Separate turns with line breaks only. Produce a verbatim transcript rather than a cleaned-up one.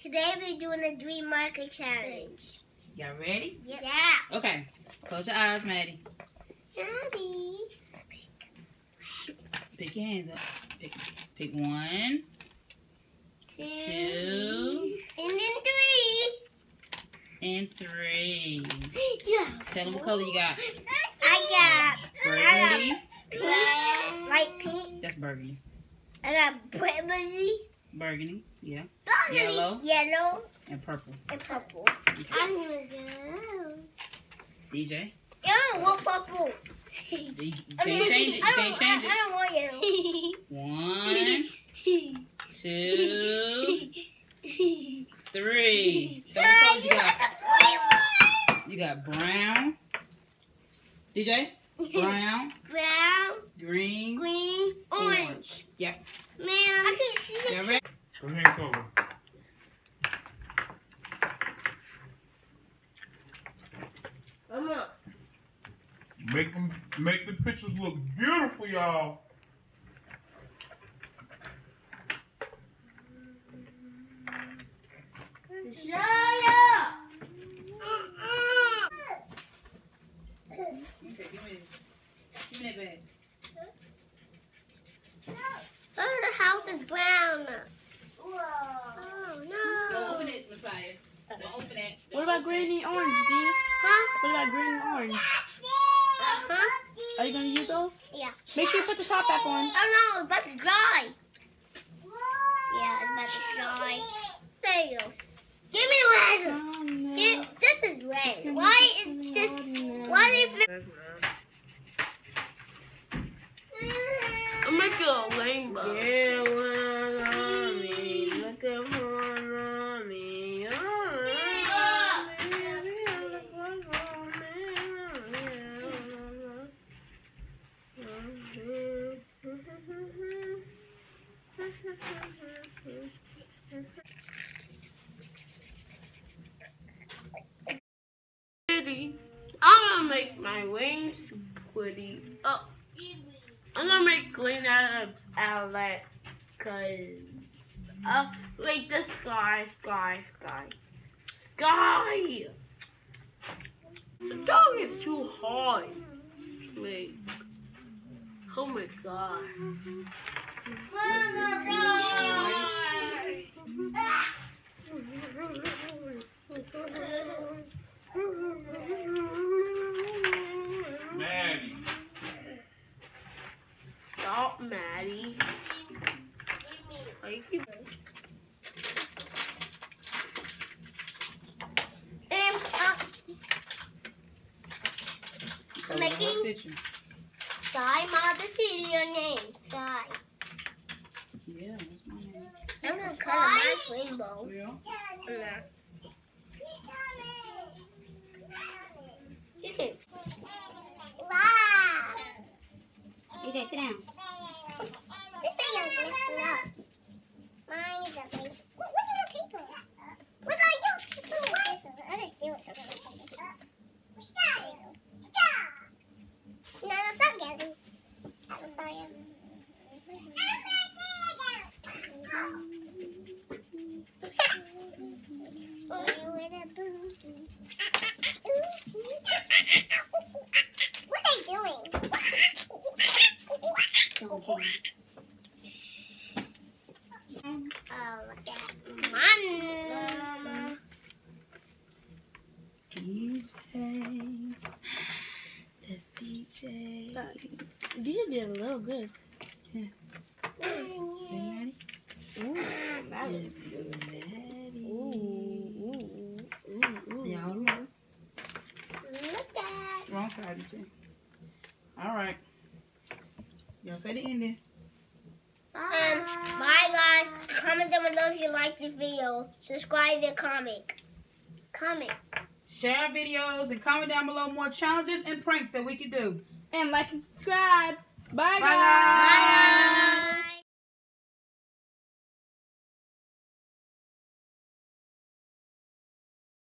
Today we're doing a dream marker challenge.
Y'all ready?
Yeah.
Okay. Close your eyes, Maddie.
Maddie.
Pick your hands up. Pick, pick one,
Two.
two,
And then three.
and three.
Yeah.
Tell them what color you got.
I got
Burgundy.
pink, light pink.
That's burgundy.
I got burgundy.
Burgundy. Yeah.
Burgundy.
Yellow.
Yellow.
And purple.
And purple.
Okay.
I'm gonna go.
D J.
Yeah, what purple?
You, you can't change it. You
I
can't
don't-
change
I,
it.
I don't want yellow.
One, two, three. Tell them what colors you got. You got brown. D J. Brown.
Brown,
Green.
green, orange.
Orange. Yep.
Man, I can't see
Y'all
it.
ready?
Go ahead and cover.
Come on.
Make them, make the pictures look beautiful, y'all.
Shut up!
Give me that bag.
Oh, the house is brown. Whoa. Oh, no.
Don't open it, Messiah. Don't open it. Don't
What about
open
green
it.
and orange, D?
Huh?
What about green and orange?
Uh-huh.
Are you gonna use those?
Yeah.
Make sure you put the top back on.
Oh, no, it's about to dry. Yeah, it's about to dry. There you go. Give me red.
Oh, no.
Give, this is red. Why is this? Why is it?
I'm making a rainbow. Yeah, one on me. Look at one on me. I'm gonna make my wings pretty. Oh, I'm gonna make green out of out of that, cause uh, like the sky, sky, sky, sky. The dog is too hard. Wait. Oh my god.
Maddie.
Stop, Maddie. Why you keep...
Um, uh,
Color
Making-
the picture.
Sky, Mother City, your name. Sky.
Yeah, that's my name.
I'm gonna color my rainbow.
Yeah.
You can. Wow.
D J, sit down.
This video's messing up. Mine's ugly. What, what's in the paper? Look like you. I didn't feel it. Stop. Stop. No, no, stop, Gavin. I'm sorry. What are they doing?
Don't care.
Oh, look at Mama.
D Js. That's D Js.
D J did a little good.
Hey, Maddie.
Ooh, Maddie.
Maddie.
Ooh, ooh, ooh, ooh.
Y'all
Look at.
wrong side, D J. All right. Y'all say the ending.
Um, bye guys. Comment down below if you like this video. Subscribe and comment. Comment.
Share our videos and comment down below more challenges and pranks that we can do.
And like and subscribe. Bye,
Bye,
guys.
guys.
Bye guys.